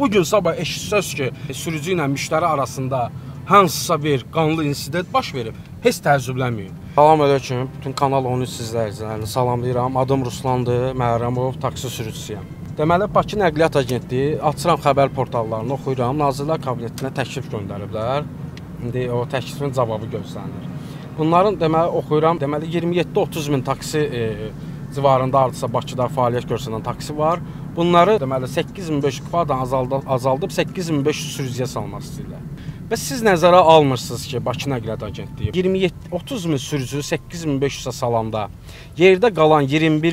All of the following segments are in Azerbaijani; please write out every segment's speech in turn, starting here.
Bugün sabah eşitsəz ki, sürücü ilə müştəri arasında hansısa bir qanlı insident baş verib, heç təəccüblənməyin. Salam aleyküm, bütün Kanal 13 izləyicilərini salamlayıram. Adım Ruslandır, Məhrəmov, taksi sürücüsüyəm. Deməli, Bakı Nəqliyyat Agentliyi, açıram xəbər portallarını oxuyuram. Nazirlər Kabinetinə təklif göndəriblər. İndi o təklifin cavabı gözlənilir. Bunların deməli oxuyuram. Deməli 27-30 min taksi civarında artısa Bakıda fəaliyyət göstərən taksi var. Bunları deməli 8500 kvadratdan azaldıb 8500 sürücüyə salmaq istəyirlər. Və siz nəzərə almırsınız ki, Bakı Nəqliyyat Agentliyi 27-30 min sürücü 8500-ə salanda yerdə qalan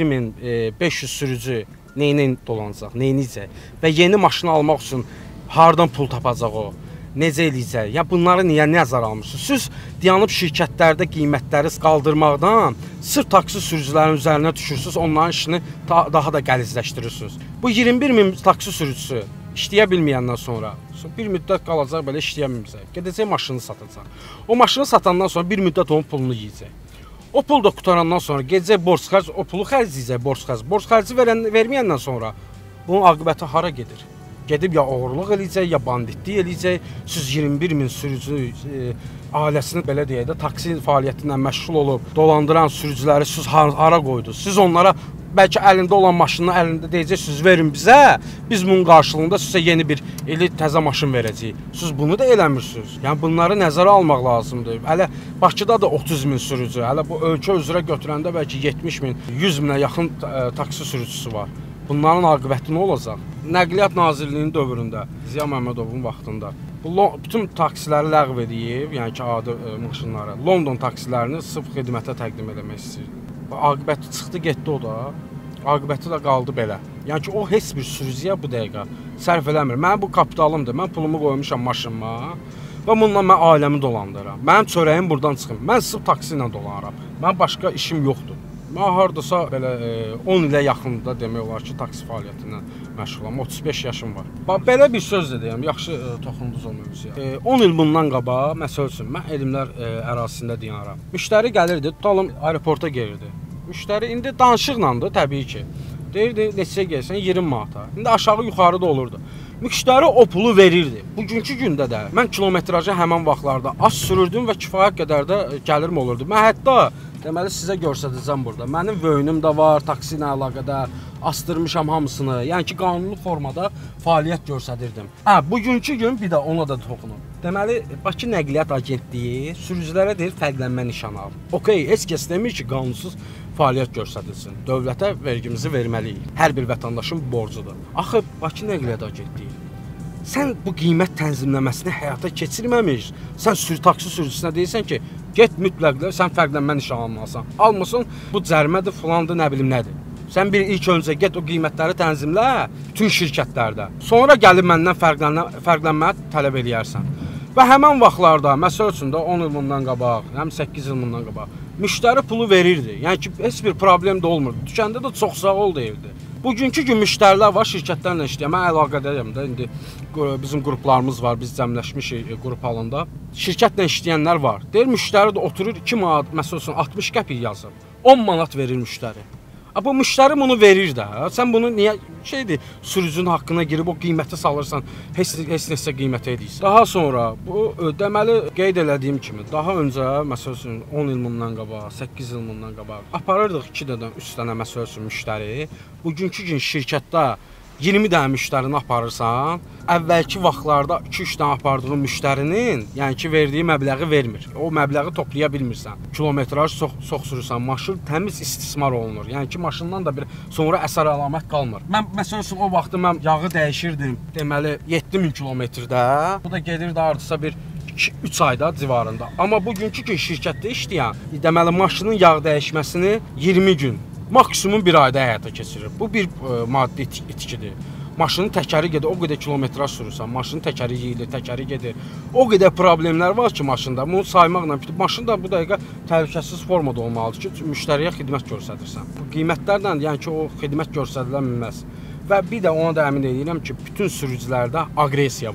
21500 sürücü neyinə dolanacaq, neyinəcək və yeni maşını almaq üçün hardan pul tapacaq o? Necə eləyəcək? Ya bunları niyə nəzərə almırsınız? Siz dayanıb şirkətlərdə qiymətləri qaldırmaqdan sırf taksi sürücülərinin üzərinə düşürsünüz, onların işini daha da qəlizləşdirirsiniz. Bu 21 min taksi sürücüsü işləyə bilməyəndən sonra bir müddət qalacaq belə işləyə bilməyəcək. Gedəcək maşını satacaq. O maşını satandan sonra bir müddət onun pulunu yeyəcək. O pul da qutarandan sonra gedəcək borc xərc, o pulu xərcləyəcək borc xərc. Borc xərci verməyəndən sonra bunun aqibəti hara gedir? Gedib ya oğurluq eləyəcək, ya banditlik eləyəcək. Siz 21 min sürücü ailəsini belə deyək də taksi fəaliyyəti ilə məşğul olub dolandıran sürücüləri siz hara qoydunuz? Siz onlara bəlkə əlində olan maşını əlində deyəcəksiniz, verin bizə. Biz bunun qarşılığında sizə yeni bir təzə maşın verəcəyik. Siz bunu da eləmirsiniz. Yəni bunları nəzərə almaq lazımdır. Hələ Bakıda da 30 min sürücü, hələ bu ölkə üzrə götürəndə bəlkə 70 min, 100 minə yaxın taksi sürücüsü var. Bunların aqibəti nə olacaq? Nəqliyyat Nazirliyinin dövründə, Ziya Məmmədovun vaxtında bütün taksiləri ləğv edib, yəni ki, adi maşınları, London taksilərini sırf xidmətə təqdim etmək istəyirdi. Aqibəti çıxdı, getdi o da. Aqibəti də qaldı belə. Yəni ki, o heç bir sürücüyə bu dəqiqə sərf eləmir. Mənim bu kapitalımdır. Mən pulumu qoymuşam maşınıma və bununla mən ailəmi dolandırıram. Mənim çörəyim buradan çıxır. Mən sırf taksi ilə dolanıram. Mənim başqa işim yoxdur. Mən hardasa belə 10 ilə yaxında demək olar ki, taksi fəaliyyətindən məşğulam. 35 yaşım var. Bax, belə bir söz də deyəm, yaxşı toxundunuz o mövzuya. 10 il bundan qabaq, məsəl üçün, mən elmlər ərazisində dayanıram. Müştəri gəlirdi, tutalım, aeroporta gelirdi. Müştəri indi danışıqlandı, təbii ki. Deyirdi, neçəyə gəlsən, 20 manata. İndi aşağı yuxarı da olurdu. Müştəri o pulu verirdi. Bugünkü gündə də mən kilometrajı həmən vaxtlarda az sürürdüm və kifayət qədər də gəlirim olurdu. Mən hətta deməli sizə göstərəcəm burada. Mənim vöyünüm də var, taksi ilə əlaqədar astırmışam hamısını. Yəni ki, qanunlu formada fəaliyyət göstərirdim. Bugünkü gün bir də ona da toxunum. Deməli, Bakı Nəqliyyat Agentliyi sürücülərə deyir fərqlənmə nişanı al. Okey, heç kəs demir ki, qanunsuz fəaliyyət göstərilsin. Dövlətə vergimizi verməliyik. Hər bir vətəndaşın borcudur. Axı Bakı Nəqliyyat Agentliyi sən bu qiymət tənzimləməsini həyata keçirməmiş, sən taksi sürücüsünə deyirsən ki, get mütləqlə sən fərqlənmə nişanı almalısan. Almırsan, bu cərimədir, filandır, nə bilim nədir. Sən bir ilk öncə get o qiymətləri tənzimlə bütün şirkətlərdə. Sonra gəlib məndən fərqlənməni tələb eləyərsən. Və həmən vaxtlarda, məsəl üçün də 10 il bundan qabaq, həm 8 il bundan qabaq, müştəri pulu verirdi. Yəni ki, heç bir problem də olmurdu. Dükkanda da çox sağ ol deyirdi. Bugünkü gün müştərilər var, şirkətlərlə işləyir. Mən əlaqədəyəm də, indi bizim qruplarımız var, biz cəmləşmişik qrup halında. Şirkətlə işləyənlər var. Deyir, müştəri də oturur 2 manat, məsəl üçün 60 qəpik yazır. 10 manat verir müştəri. Bu müştəri bunu verir də. Sən bunu niyə sürücünün haqqına girib o qiyməti salırsan, heç nəsə qiymətə edirsən. Daha sonra bu deməli qeyd elədiyim kimi, daha öncə məsəl üçün 10 il bundan qabaq, 8 il bundan qabaq aparırdıq 2 dənə, 3 dənə məsəl üçün müştəri. Bugünkü gün şirkətdə 20 dənə müştərini aparırsan, əvvəlki vaxtlarda 2-3 dənə apardığın müştərinin, yəni ki, verdiyi məbləği vermir. O məbləği toplaya bilmirsən. Kilometraj çox sürürsən, maşın təmiz istismar olunur. Yəni ki, maşından da bir sonra əsər əlamət qalmır. Mən məsələn üçün o vaxtı mən yağı dəyişirdim, deməli 7000 kilometrdə. Bu da gedirdi hardasa bir 2-3 ayda civarında. Amma bugünkü gün şirkətdə işləyən, deməli maşının yağ dəyişməsini 20 gün, maksimum bir ayda həyata keçirir. Bu bir maddi itkidir. Maşının təkəri gedir, o qədər kilometraj sürürsən, maşının təkəri yeyilir, təkəri gedir. O qədər problemlər var ki maşında, bunu saymaqla maşın da bu dəqiqə təhlükəsiz formada olmalıdır ki, müştəriyə xidmət göstərirsən. Bu qiymətlərlə, yəni ki, o xidmət göstərilə bilməz. Və bir də ona da əmin edirəm ki, bütün sürücülərdə aqressiya var.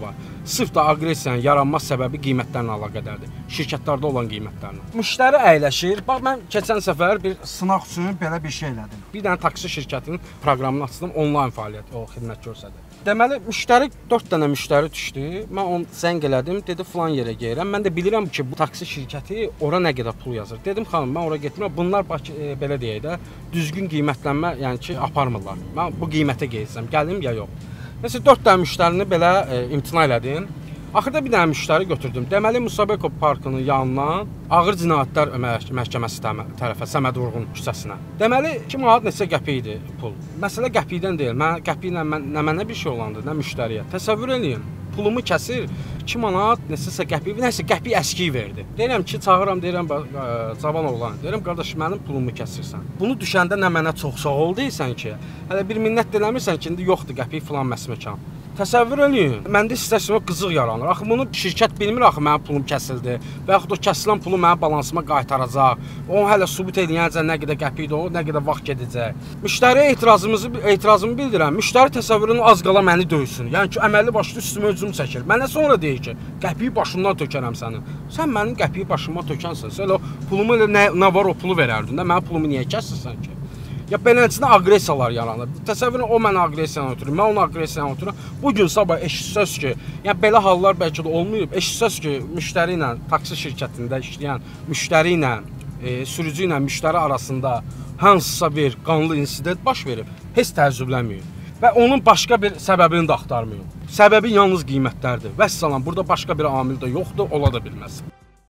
Sırf da aqressiyanın yaranma səbəbi qiymətlərlə əlaqədardır. Şirkətlərdə olan qiymətlərlə. Müştəri əyləşir. Bax mən keçən səfər bir Sınaq üçün belə bir şey elədim. bir dənə taksi şirkətinin proqramını açdım, onlayn fəaliyyət, o xidmət göstərdi. Deməli, müştəri 4 dənə müştəri düşdü. Mən onu zəng elədim, dedi filan yerə gəlirəm. Mən də bilirəm ki, bu taksi şirkəti ora nə qədər pul yazır. Dedim xanım, mən ora getmirəm. Bunlar belə deyək də, düzgün qiymətlənmə, yəni ki, aparmırlar. Mən bu qiymətə getsəm, gəlim ya yox. Məsələn 4 dənə müştərini belə imtina elədim. Axırda bir dənə müştəri götürdüm. Deməli Musabeko parkının yanına Ağır Cinayətlər Məhkəməsi tərəfə Səməd Vurğun küçəsinə. Deməli 2 manat neçə qəpik idi pul. Məsələ qəpikdən deyil. Mən qəpiklə mənə bir şey olandı, nə müştəriyə. Təsəvvür eləyin. Pulumu kəsir, 2 manat neçəsə qəpik, nəsə qəpik əskiyi verdi. Deyirəm ki, çağıram, deyirəm cavan oğlan. Deyirəm qardaş, mənim pulumu kəsirsən. Bunu düşəndə nə mənə çox sağ ol deyirsən ki, hələ bir minnət eləmirsən ki, indi yoxdur qəpik filan məsməkan. Təsəvvür eləyin. Məndə istəsəmə qızıq yaranır. Axı bunu şirkət bilmir axı mənim pulum kəsildi və yaxud o kəsilən pulu mənim balansıma qaytaracaq. O hələ sübut edəcək nə qədər qəpikdir, o nə qədər vaxt gedəcək. Müştəriyə etirazımı bildirəm. Müştəri təsəvvürünü az qala məni döysün. Yəni ki, əməlli başlı üstümə hücum çəkir. Mənə sonra deyir ki, qəpiyi başından tökərəm sənin. Sən mənim qəpiyi başıma tökənsən. Sən o pulumu elə nə var o pulu verərdin də, mənim pulumu niyə kəsirsən ki? Ya beləsinə aqressiyalar yaranır. Təsəvvürün o mənə aqressiyanı ötürür, mən onu aqressiyanı ötürürəm. Bu gün sabah eşitsəz ki, yəni belə hallar bəlkə də olmayıb. Eşitsəz ki, müştəri ilə taksi şirkətində işləyən müştəri ilə sürücü ilə müştəri arasında hansısa bir qanlı insident baş verib, heç təəccüblənməyin. Və onun başqa bir səbəbini də axtarmayın. Səbəbi yalnız qiymətlərdir. Vəssalam, burada başqa bir amil də yoxdur, ola da bilməz.